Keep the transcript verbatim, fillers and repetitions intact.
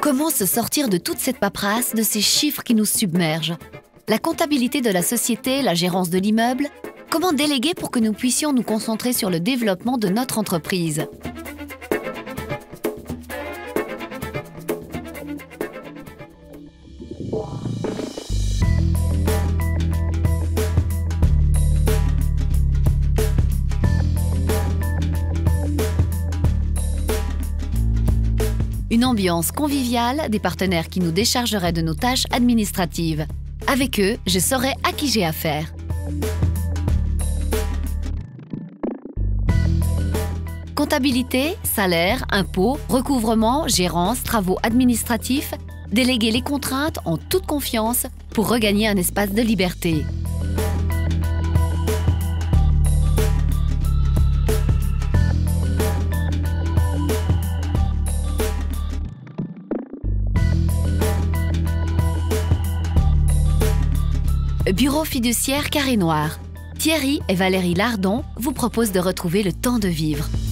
Comment se sortir de toute cette paperasse, de ces chiffres qui nous submergent? La comptabilité de la société, la gérance de l'immeuble? Comment déléguer pour que nous puissions nous concentrer sur le développement de notre entreprise? Une ambiance conviviale, des partenaires qui nous déchargeraient de nos tâches administratives. Avec eux, je saurais à qui j'ai affaire. Comptabilité, salaire, impôts, recouvrement, gérance, travaux administratifs, déléguer les contraintes en toute confiance pour regagner un espace de liberté. Bureau fiduciaire Carré Noir. Thierry et Valérie Lardon vous proposent de retrouver le temps de vivre.